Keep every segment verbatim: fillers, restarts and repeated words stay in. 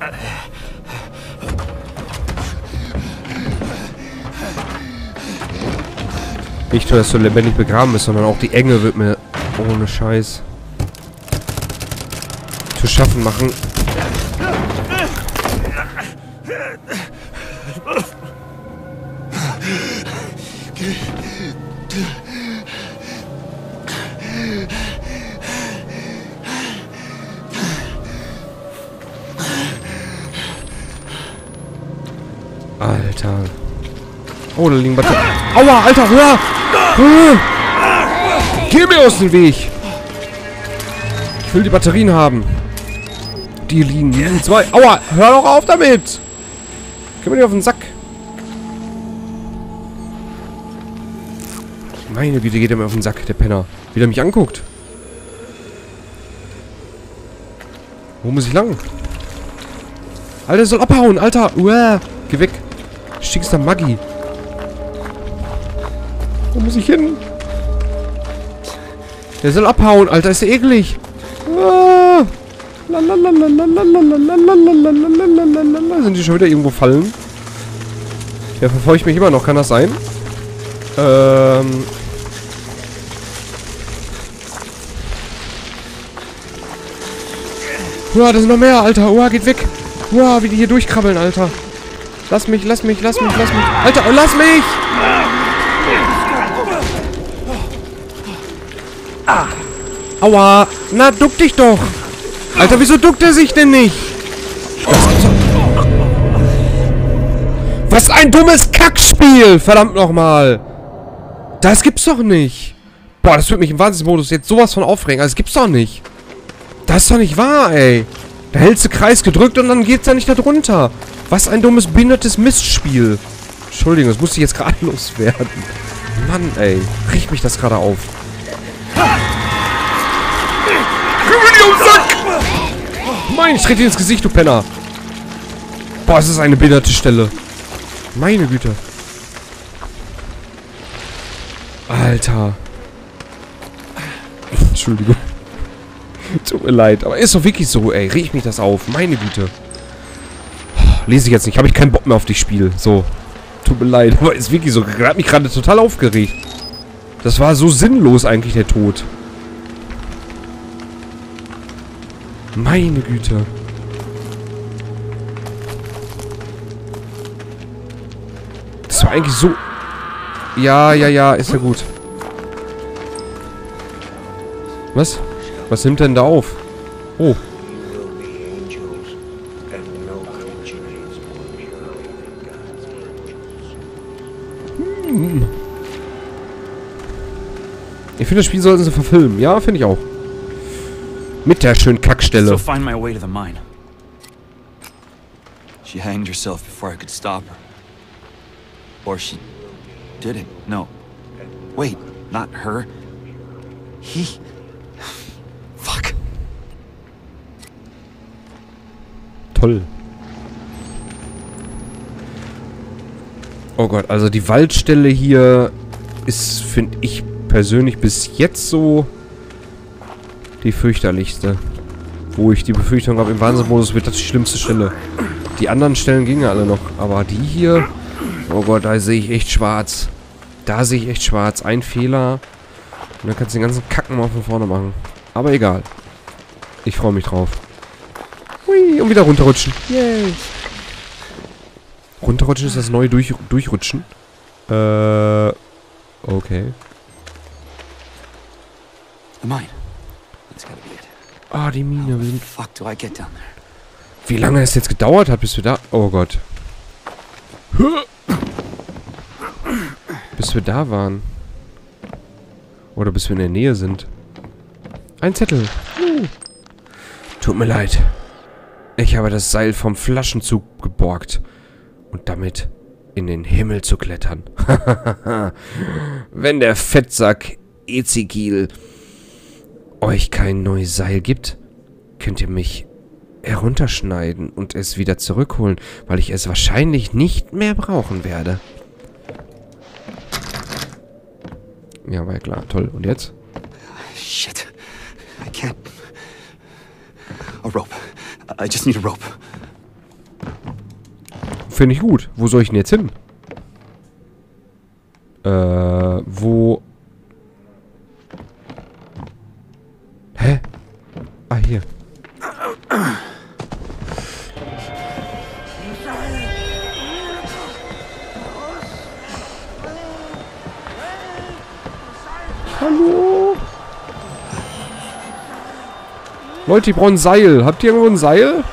Nicht nur, dass du lebendig begraben bist, sondern auch die Enge wird mir ohne Scheiß zu schaffen machen. Alter. Oh, da liegen Batterien. Aua, Alter, hör! Hör! Geh mir aus dem Weg! Ich will die Batterien haben. Die liegen, die liegen zwei. Aua, hör doch auf damit! Geh mir nicht auf den Sack. Meine Güte, geht er mir auf den Sack, der Penner. Wie der mich anguckt. Wo muss ich lang? Alter, soll abhauen, Alter! Uah. Geh weg. Stinkster Maggi. Wo muss ich hin? Der soll abhauen, Alter. Ist der eklig. Ah. Sind die schon wieder irgendwo fallen? Der verfolgt mich immer noch. Kann das sein? Ähm... Uah, da sind noch mehr, Alter. Uah, geht weg. Uah, wie die hier durchkrabbeln, Alter. Lass mich, lass mich, lass mich, lass mich. Alter, lass mich! Aua! Na, duck dich doch! Alter, wieso duckt er sich denn nicht? Was ein dummes Kackspiel! Verdammt nochmal! Das gibt's doch nicht! Boah, das wird mich im Wahnsinnsmodus jetzt sowas von aufregen. Also, das gibt's doch nicht! Das ist doch nicht wahr, ey! Da hältst du Kreis gedrückt und dann geht's ja nicht da drunter! Was ein dummes, behindertes Mistspiel! Entschuldigung, das musste ich jetzt gerade loswerden. Mann, ey. Riecht mich das gerade auf. Mein, ich trete dir ins Gesicht, du Penner. Boah, es ist eine behinderte Stelle. Meine Güte. Alter. Entschuldigung. Tut mir leid, aber ist doch wirklich so, ey. Riecht mich das auf. Meine Güte. Lese ich jetzt nicht. Habe ich keinen Bock mehr auf das Spiel. So. Tut mir leid, aber ist wirklich so. Hat mich gerade total aufgeregt. Das war so sinnlos eigentlich, der Tod. Meine Güte. Das war eigentlich so... Ja, ja, ja, ist ja gut. Was? Was nimmt denn da auf? Oh. Hm. Ich finde, das Spiel sollten sie verfilmen. Ja, finde ich auch. Mit der schönen Kackstelle. So find my way to the mine. She hanged herself before I could stop her. Or she didn't. No. Wait, not her. He. Fuck. Toll. Oh Gott, also die Waldstelle hier ist, finde ich persönlich bis jetzt so die fürchterlichste. Wo ich die Befürchtung habe, im Wahnsinnsmodus wird das die schlimmste Stelle. Die anderen Stellen gingen alle noch, aber die hier... Oh Gott, da sehe ich echt schwarz. Da sehe ich echt schwarz. Ein Fehler. Und dann kannst du den ganzen Kacken mal von vorne machen. Aber egal. Ich freue mich drauf. Hui, und wieder runterrutschen. Yay. Runterrutschen ist das neue Durch Durchrutschen. Äh... Okay. The mine. That's gotta be it. Ah, die Mine. Wir sind... Fuck do I get down there? Wie lange es jetzt gedauert hat, bis wir da... Oh Gott. Bis wir da waren. Oder bis wir in der Nähe sind. Ein Zettel. Uh. Tut mir leid. Ich habe das Seil vom Flaschenzug geborgt. Und damit in den Himmel zu klettern. Wenn der Fettsack Ezekiel euch kein neues Seil gibt, könnt ihr mich herunterschneiden und es wieder zurückholen, weil ich es wahrscheinlich nicht mehr brauchen werde. Ja, war ja klar. Toll. Und jetzt? Shit. I can't. A rope. I just need a rope. Finde ich gut. Wo soll ich denn jetzt hin? Äh, wo... Hä? Ah, hier. Hallo? Leute, die brauchen ein Seil. Habt ihr irgendwo ein Seil?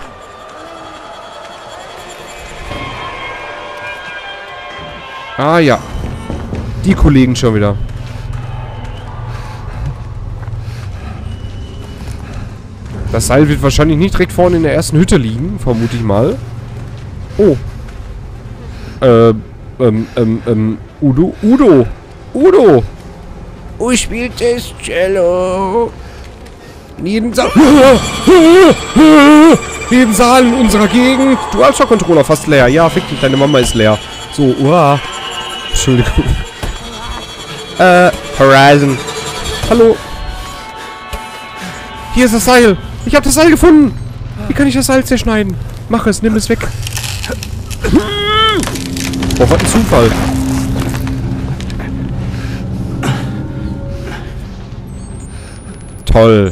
Ah, ja. Die Kollegen schon wieder. Das Seil wird wahrscheinlich nicht direkt vorne in der ersten Hütte liegen, vermute ich mal. Oh. Ähm, ähm, ähm, ähm, Udo, Udo, Udo. Oh, spielt das Cello. Jeden Saal. Jeden Saal in unserer Gegend. DualShock-Controller fast leer. Ja, fick dich, deine Mama ist leer. So, uah. Entschuldigung. Äh, Horizon. Hallo. Hier ist das Seil. Ich habe das Seil gefunden. Wie kann ich das Seil zerschneiden? Mach es, nimm es weg. Oh, was ein Zufall. Toll.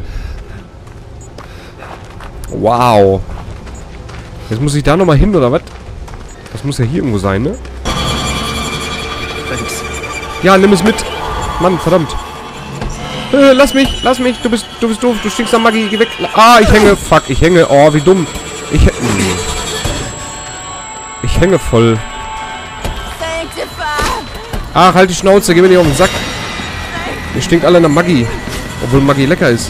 Wow. Jetzt muss ich da nochmal hin, oder was? Das muss ja hier irgendwo sein, ne? Ja, nimm es mit. Mann, verdammt. Äh, lass mich, lass mich. Du bist, du bist doof. Du stinkst an Magie. Geh weg. Ah, ich hänge. Fuck, ich hänge. Oh, wie dumm. Ich, hä- ich hänge voll. Ach, halt die Schnauze. Geh mir nicht auf den Sack. Ihr stinkt alle nach Maggi. Obwohl Maggi lecker ist.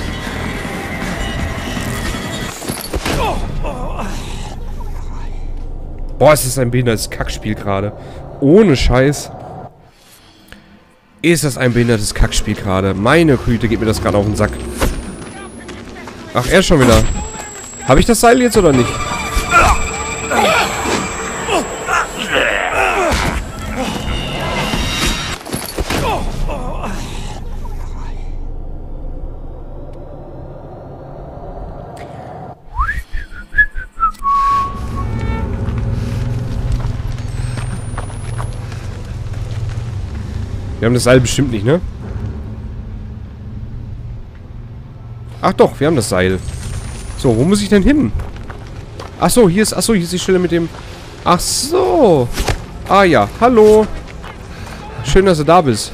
Boah, es ist ein behindertes Kackspiel gerade. Ohne Scheiß. Ist das ein behindertes Kackspiel gerade. Meine Güte, geht mir das gerade auf den Sack. Ach, er schon wieder. Habe ich das Seil jetzt oder nicht? Wir haben das Seil bestimmt nicht, ne? Ach doch, wir haben das Seil. So, wo muss ich denn hin? Ach so, hier ist, ach so, hier ist die Stelle mit dem... Ach so. Ah ja, hallo. Schön, dass du da bist.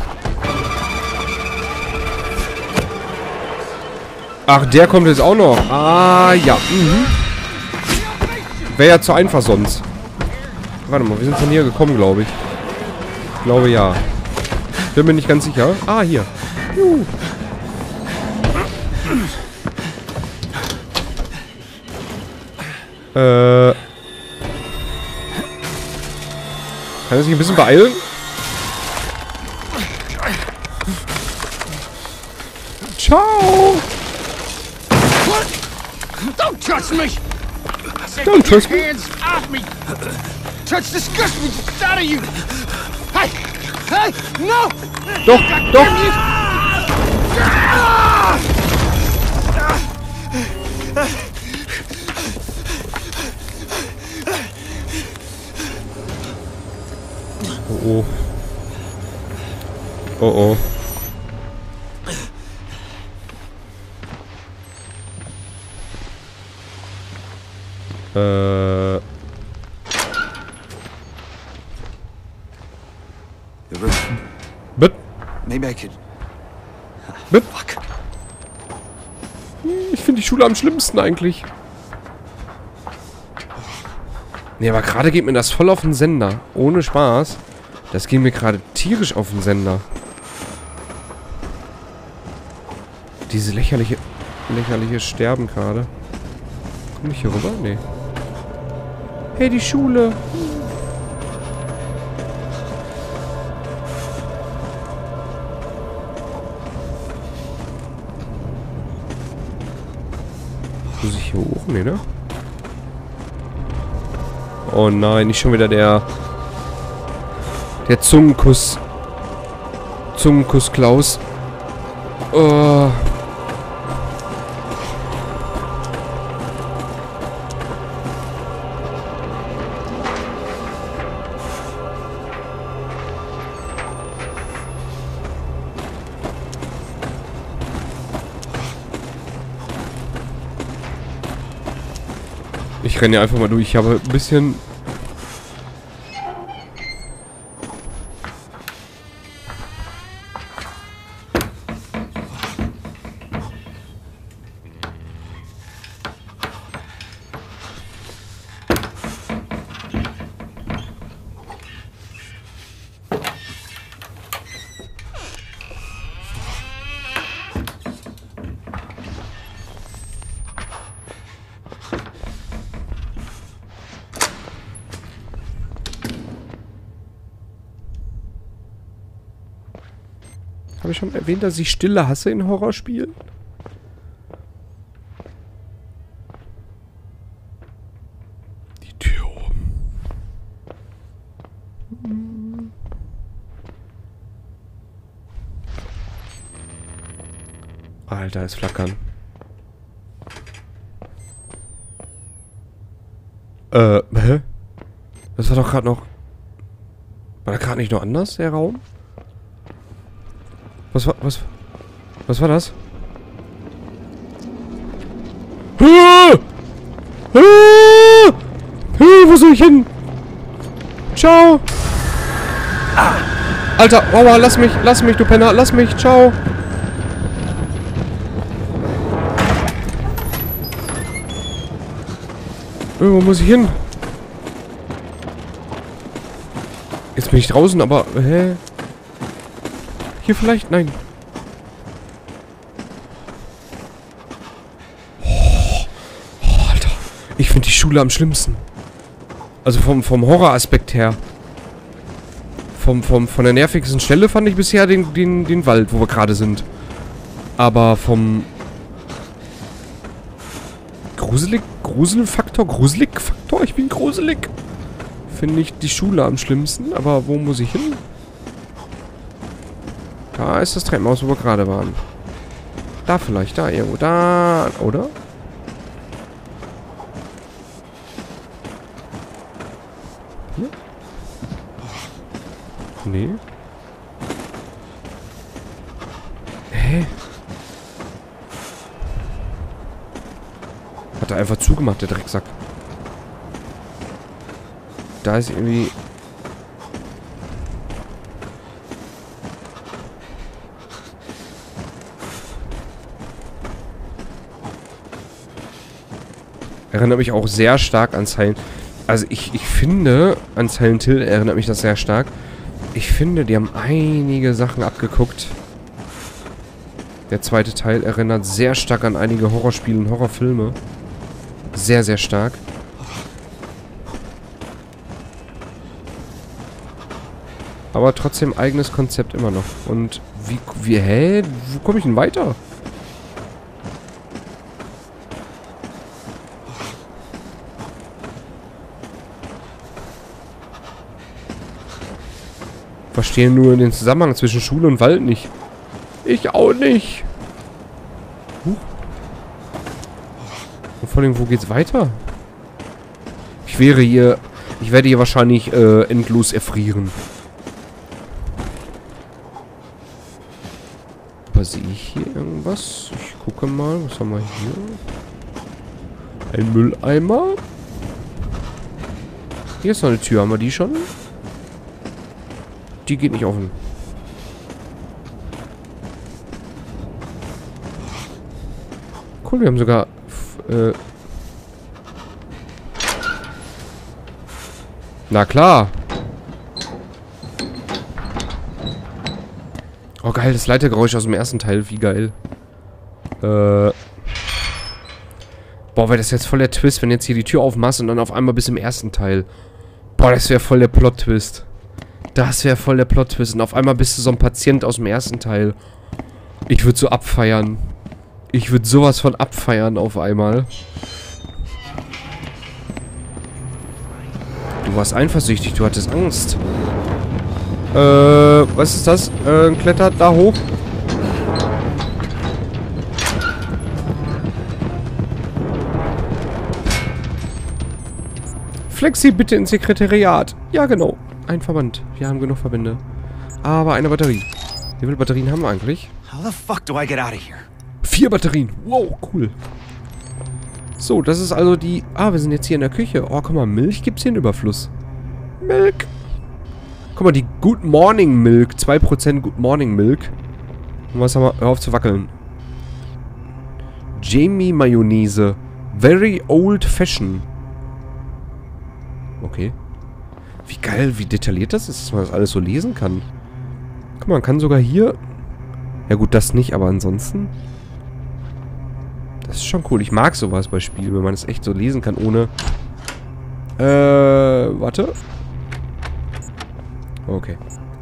Ach, der kommt jetzt auch noch. Ah, ja. Mhm. Wäre ja zu einfach sonst. Warte mal, wir sind von hier gekommen, glaube ich. Ich glaube, ja. Bin mir nicht ganz sicher. Ah, hier. Juhu. Äh. Kann er sich ein bisschen beeilen? Ciao! Don't touch me! Don't touch me! Hands off me! Touch disgust me out of you! Hey! Hey! No! Doch, doch! Oh oh. Oh oh. Äh. But. Maybe I could. But. Fuck. Ich finde die Schule am schlimmsten eigentlich. Nee, aber gerade geht mir das voll auf den Sender. Ohne Spaß. Das geht mir gerade tierisch auf den Sender. Diese lächerliche, lächerliche Sterben gerade. Komm ich hier rüber? Nee. Hey, die Schule. Muss ich hier hoch? Nee, ne? Oh nein, nicht schon wieder der... Der Zungenkuss. Zungenkuss Klaus. Oh. Ich renne einfach mal durch. Ich habe ein bisschen... Habe ich schon erwähnt, dass ich Stille hasse in Horrorspielen? Die Tür oben. Hm. Alter, es flackern. Äh, hä? Das war doch gerade noch... War da gerade nicht noch anders, der Raum? Was war, was, was war das? Ah! Ah! Ah, wo soll ich hin? Ciao! Ah! Alter, aua, lass mich, lass mich, du Penner, lass mich, ciao! Wo muss ich hin? Jetzt bin ich draußen, aber, hä? Hier vielleicht? Nein. Oh, oh, Alter. Ich finde die Schule am schlimmsten. Also vom, vom Horroraspekt her. Vom, vom, von der nervigsten Stelle fand ich bisher den, den, den Wald, wo wir gerade sind. Aber vom... Gruselig? Gruselfaktor? Gruseligfaktor? Ich bin gruselig. Finde ich die Schule am schlimmsten. Aber wo muss ich hin? Da ist das Treppenhaus, wo wir gerade waren. Da vielleicht, da irgendwo, da, oder? Hier? Nee. Hä? Hat er einfach zugemacht, der Drecksack. Da ist irgendwie... Erinnert mich auch sehr stark an Silent... Also ich, ich finde, an Silent Hill erinnert mich das sehr stark. Ich finde, die haben einige Sachen abgeguckt. Der zweite Teil erinnert sehr stark an einige Horrorspiele und Horrorfilme. Sehr, sehr stark. Aber trotzdem eigenes Konzept immer noch. Und wie... wie hä? Wo komme ich denn weiter? Verstehe nur den Zusammenhang zwischen Schule und Wald nicht. Ich auch nicht. Huh. Und vor allem, wo geht's weiter? Ich wäre hier... Ich werde hier wahrscheinlich äh, endlos erfrieren. Aber sehe ich hier irgendwas? Ich gucke mal. Was haben wir hier? Ein Mülleimer. Hier ist noch eine Tür. Haben wir die schon? Die geht nicht offen. Cool, wir haben sogar... Äh Na klar. Oh geil, das Leitergeräusch aus dem ersten Teil. Wie geil. Äh... Boah, wäre das jetzt voll der Twist, wenn jetzt hier die Tür aufmachst und dann auf einmal bis im ersten Teil. Boah, das wäre voll der Plot-Twist. Das wäre voll der Plot-Twist. Und auf einmal bist du so ein Patient aus dem ersten Teil. Ich würde so abfeiern. Ich würde sowas von abfeiern auf einmal. Du warst eifersüchtig, du hattest Angst. Äh, was ist das? Äh, klettert da hoch. Flexi, bitte ins Sekretariat. Ja, genau. Ein Verband. Wir haben genug Verbände. Aber eine Batterie. Wie viele Batterien haben wir eigentlich? How the fuck do I get out of here? Vier Batterien. Wow, cool. So, das ist also die... Ah, wir sind jetzt hier in der Küche. Oh, guck mal, Milch gibt's hier in Überfluss. Milk. Guck mal, die Good Morning Milk. zwei Prozent Good Morning Milk. Und was haben wir? Hör auf zu wackeln. Jamie Mayonnaise. Very old fashion. Okay. Wie geil, wie detailliert das ist, dass man das alles so lesen kann. Guck mal, man kann sogar hier... Ja gut, das nicht, aber ansonsten... Das ist schon cool. Ich mag sowas bei Spielen, wenn man es echt so lesen kann, ohne... Äh, warte. Okay.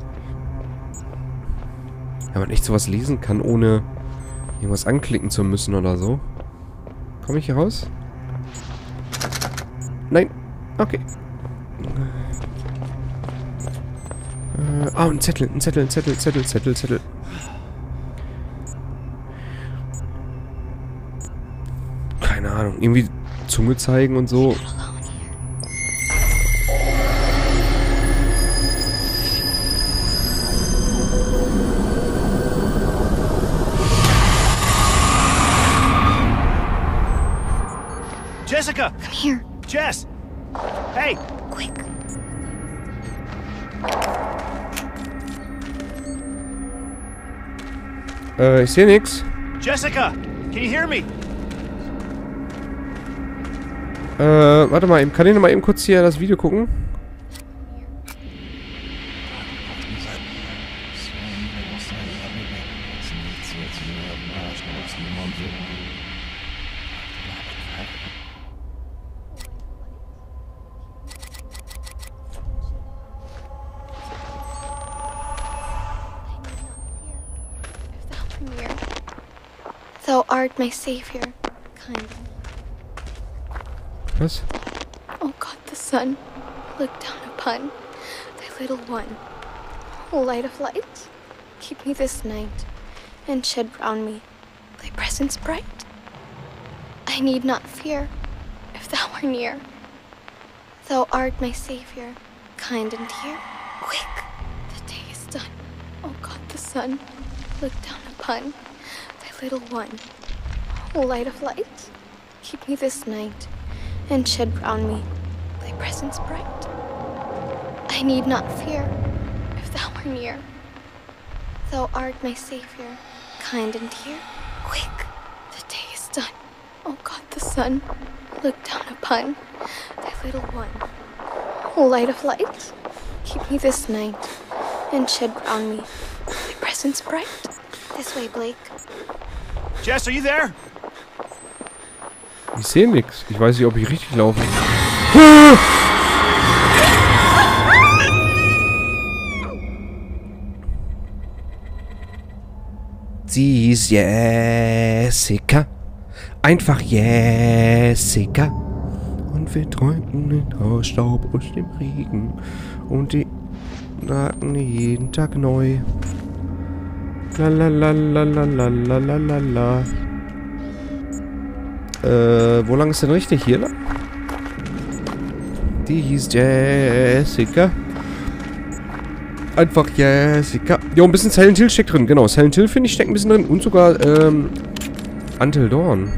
Wenn man echt sowas lesen kann, ohne irgendwas anklicken zu müssen oder so. Komme ich hier raus? Nein. Okay. Äh, ah, ein Zettel, ein Zettel, ein Zettel, Zettel, Zettel, Zettel. Keine Ahnung. Irgendwie Zunge zeigen und so. Jessica! Come here. Jess! Hey! Quick. Äh, ich sehe nix. Jessica! Can you hear me? Äh, warte mal, kann ich noch mal eben kurz hier das Video gucken? Thou art my savior, kind. Was? O God the Son, look down upon thy little one. O light of light, keep me this night, and shed round me thy presence bright. I need not fear, if thou are near. Thou art my savior, kind and dear. Quick, the day is done. O God the Son, look down upon thy little one. O light of light, keep me this night, and shed round me thy presence bright. I need not fear, if thou are near. Thou art my savior, kind and dear. Quick, the day is done. O God the Son, look down upon thy little one. O light of light, keep me this night, and shed round me thy presence bright. This way, Blake. Jess, are you there? Ich sehe nix. Ich weiß nicht, ob ich richtig laufe. Sie ist Jessica. Einfach Jessica. Und wir träumten den Hausstaub aus dem Regen. Und die Daten jeden Tag neu. La la la la la la la la la la. Äh, wo lang ist denn richtig? Hier lang? Die hieß Jessica. Einfach Jessica. Jo, ein bisschen Silent Hill steckt drin. Genau, Silent Hill, finde ich, steckt ein bisschen drin. Und sogar, ähm, Until Dawn.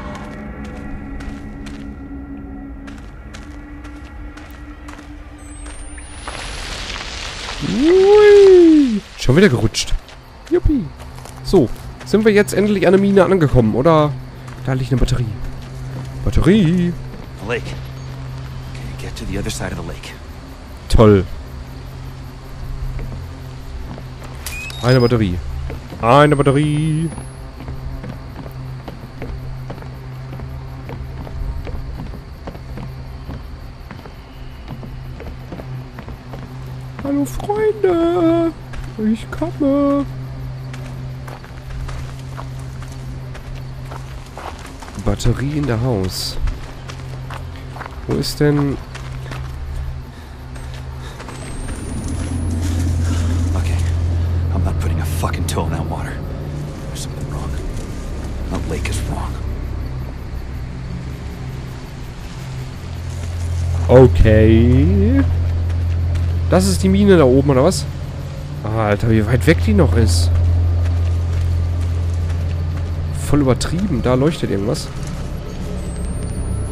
Ui. Schon wieder gerutscht. Juppie. So, sind wir jetzt endlich an der Mine angekommen, oder? Da liegt eine Batterie. Batterie. The lake. Okay, get to the other side of the lake. Toll. Eine Batterie. Eine Batterie. Hallo Freunde. Ich komme. Batterie in der Haus. Wo ist denn... Okay, I'm not putting a fucking toe in that water. There's something wrong. That lake is wrong. Okay. Das ist die Mine da oben, oder was? Alter, wie weit weg die noch ist. Voll übertrieben. Da leuchtet irgendwas.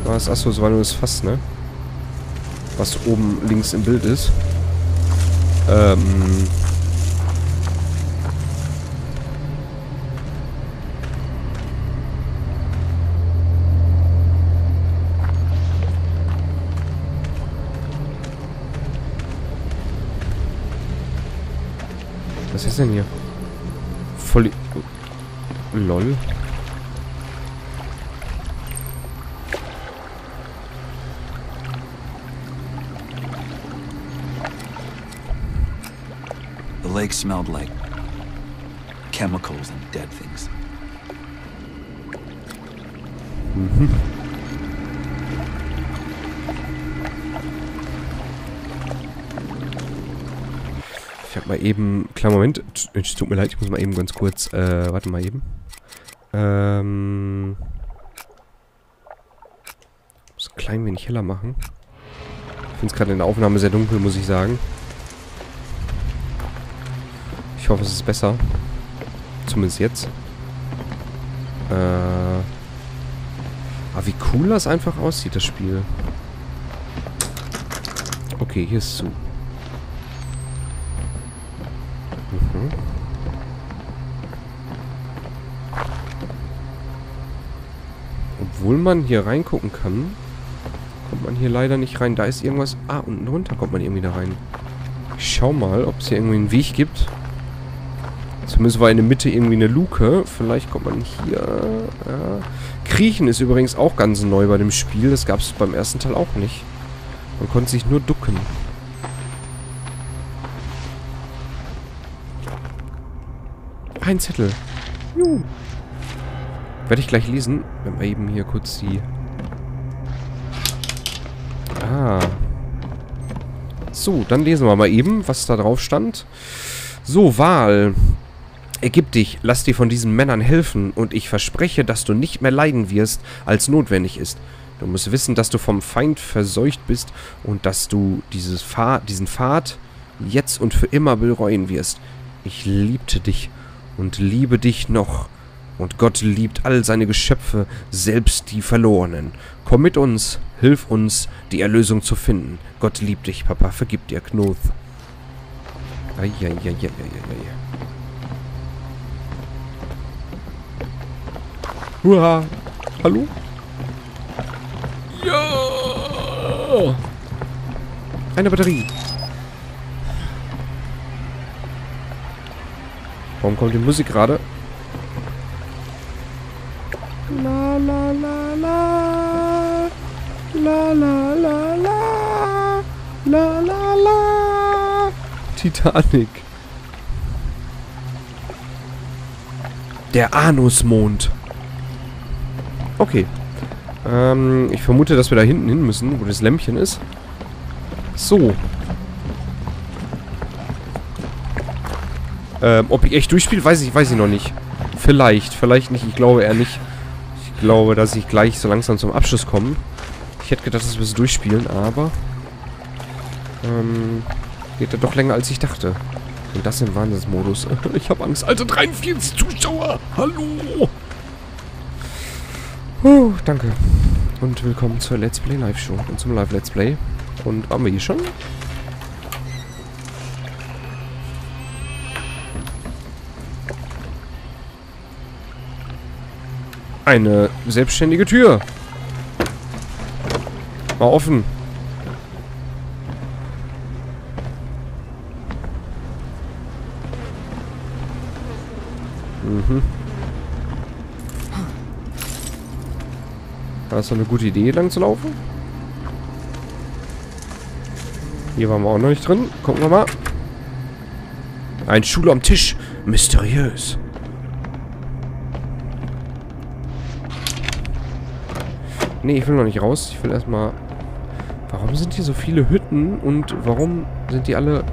Was? Achso, es war nur das Fass, ne? Was oben links im Bild ist. Ähm... Was ist denn hier? Voll... Lol. The lake smelled like chemicals and dead things. Mhm. Ich hab mal eben... Klar, Moment. Es tut mir leid, ich muss mal eben ganz kurz... Äh, warte mal eben. Ähm... Muss ein klein wenig heller machen. Ich finde es gerade in der Aufnahme sehr dunkel, muss ich sagen. Ich hoffe, es ist besser. Zumindest jetzt. Äh... Aber wie cool das einfach aussieht, das Spiel. Okay, hier ist zu. Mhm. Obwohl man hier reingucken kann, kommt man hier leider nicht rein. Da ist irgendwas... Ah, unten runter kommt man irgendwie da rein. Ich schau mal, ob es hier irgendwie einen Weg gibt. Zumindest war in der Mitte irgendwie eine Luke. Vielleicht kommt man hier... Ja. Kriechen ist übrigens auch ganz neu bei dem Spiel. Das gab es beim ersten Teil auch nicht. Man konnte sich nur ducken. Ein Zettel. Juhu. Werde ich gleich lesen. Wenn wir eben hier kurz die... Ah. So, dann lesen wir mal eben, was da drauf stand. So, Wahl. Ergib dich, lass dir von diesen Männern helfen und ich verspreche, dass du nicht mehr leiden wirst, als notwendig ist. Du musst wissen, dass du vom Feind verseucht bist und dass du dieses Pfad, diesen Pfad jetzt und für immer bereuen wirst. Ich liebte dich und liebe dich noch. Und Gott liebt all seine Geschöpfe, selbst die Verlorenen. Komm mit uns, hilf uns, die Erlösung zu finden. Gott liebt dich, Papa, vergib dir, Knoth. Eieieiei. Hurra! Hallo? Ja! Eine Batterie. Warum kommt die Musik gerade? La la la la la la la la la la la Titanic. Der Anusmond. Okay. Ähm, ich vermute, dass wir da hinten hin müssen, wo das Lämpchen ist. So. Ähm, ob ich echt durchspiele, weiß ich, weiß ich noch nicht. Vielleicht, vielleicht nicht. Ich glaube eher nicht. Ich glaube, dass ich gleich so langsam zum Abschluss komme. Ich hätte gedacht, dass wir es durchspielen, aber... Ähm, geht ja doch länger, als ich dachte. Und das im Wahnsinnsmodus. Ich habe Angst. Alter, dreiundvierzig Zuschauer! Hallo! Uh, danke. Und willkommen zur Let's Play Live Show und zum Live Let's Play. Und waren wir hier schon? Eine selbstständige Tür. War offen. Mhm. War das so eine gute Idee, lang zu laufen? Hier waren wir auch noch nicht drin. Gucken wir mal. Ein Stuhl am Tisch. Mysteriös. Nee, ich will noch nicht raus. Ich will erstmal... Warum sind hier so viele Hütten und warum sind die alle...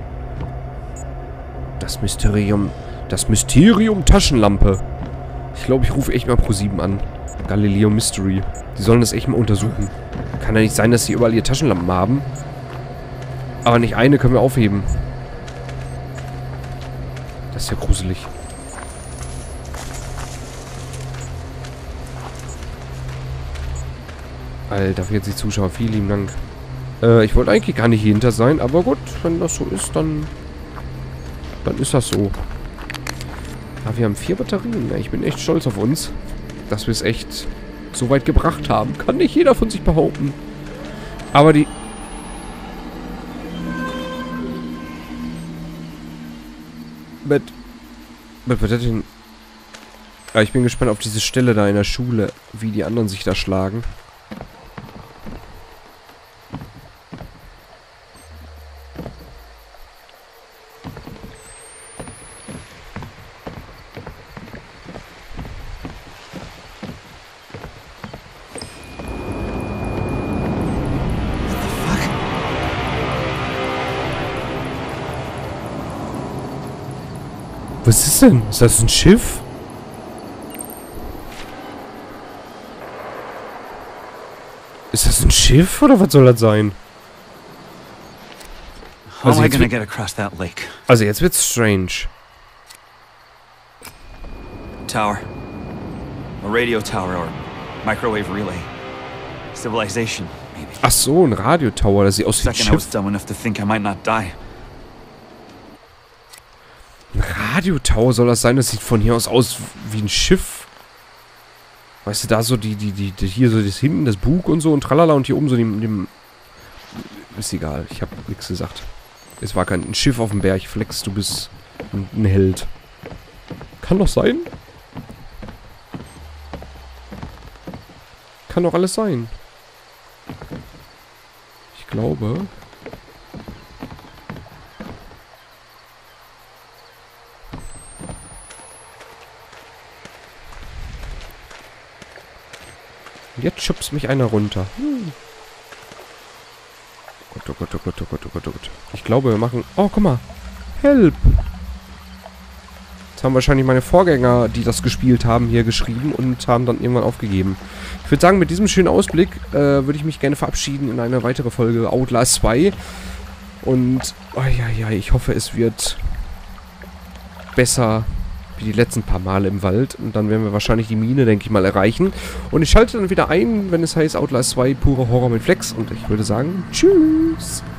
Das Mysterium... Das Mysterium Taschenlampe. Ich glaube, ich rufe echt mal Pro sieben an. Galileo Mystery. Die sollen das echt mal untersuchen. Kann ja nicht sein, dass sie überall ihre Taschenlampen haben. Aber nicht eine können wir aufheben. Das ist ja gruselig. Alter, vierzig Zuschauer, vielen lieben Dank. Äh, ich wollte eigentlich gar nicht hier hinter sein, aber gut, wenn das so ist, dann... Dann ist das so. Ah, wir haben vier Batterien. Ich bin echt stolz auf uns, dass wir es echt so weit gebracht haben. Kann nicht jeder von sich behaupten. Aber die... Mit... Mit was hat denn... Ja, ich bin gespannt auf diese Stelle da in der Schule, wie die anderen sich da schlagen. Was ist denn? Ist das ein Schiff? Ist das ein Schiff oder was soll das sein? How Also am I jetzt, gonna wird, get across that lake? also jetzt wird's strange. Tower. A radio tower or microwave relay. Civilization, maybe. Ach so, ein Radiotower, das sieht aus wie ein Second I was Schiff. dumb enough to think I might not die. Ein Radiotower soll das sein? Das sieht von hier aus aus wie ein Schiff. Weißt du, da so die, die, die, die hier so das hinten, das Bug und so und tralala und hier oben so dem, dem... Ist egal, ich habe nichts gesagt. Es war kein ein Schiff auf dem Berg, Flex, du bist ein, ein Held. Kann doch sein. Kann doch alles sein. Ich glaube... Jetzt schubst mich einer runter. Hm. Gott, oh Gott, oh Gott, oh Gott, oh Gott, oh Gott. Ich glaube, wir machen... Oh, guck mal. Help. Das haben wahrscheinlich meine Vorgänger, die das gespielt haben, hier geschrieben und haben dann irgendwann aufgegeben. Ich würde sagen, mit diesem schönen Ausblick äh, würde ich mich gerne verabschieden in eine weitere Folge Outlast zwei. Und, oh ja, ja, ich hoffe, es wird besser wie die letzten paar Male im Wald. Und dann werden wir wahrscheinlich die Mine, denke ich mal, erreichen. Und ich schalte dann wieder ein, wenn es heißt Outlast zwei, pure Horror mit Flex. Und ich würde sagen, tschüss.